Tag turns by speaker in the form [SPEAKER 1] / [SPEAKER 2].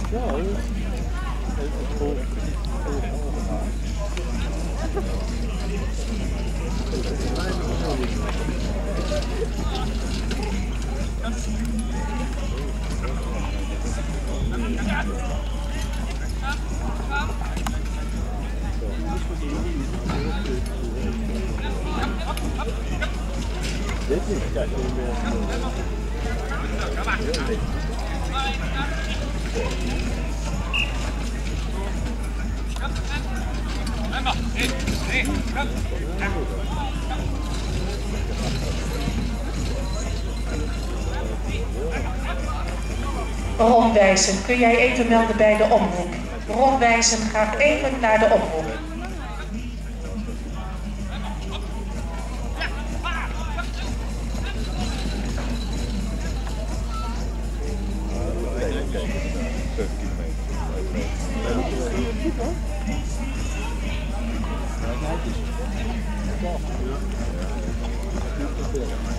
[SPEAKER 1] Ja, het is vol. Dit is kijk,
[SPEAKER 2] Ron Wijzen, kun jij even melden bij de omroep? Ron Wijzen gaat even naar de omroep.
[SPEAKER 1] Ja.